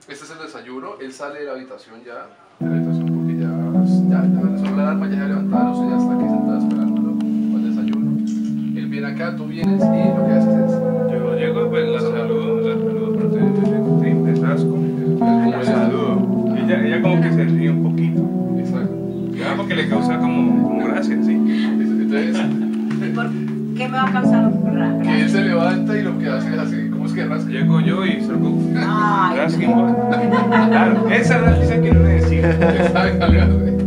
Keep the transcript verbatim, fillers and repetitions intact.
Este es el desayuno, él sale de la habitación ya, de la habitación porque ya, ya, ya sonó la alarma, ya se levantaron, usted ya está aquí sentado esperándolo para el desayuno. Él viene acá, tú vienes y lo que haces es... Yo llego, pues la saludo, la saludo, pero te, te, te, te asco, la saludo. Ella, ella como que se ríe un poquito. Exacto. Ya, porque le causa como, como gracia, sí. Entonces, ¿Por qué me va a causar gracia? que él se levanta y lo que hace es así, ¿cómo es que rasca? Llego yo y salgo. Ay, Rasking. Claro, esa es la risa que no le decía. Exacto,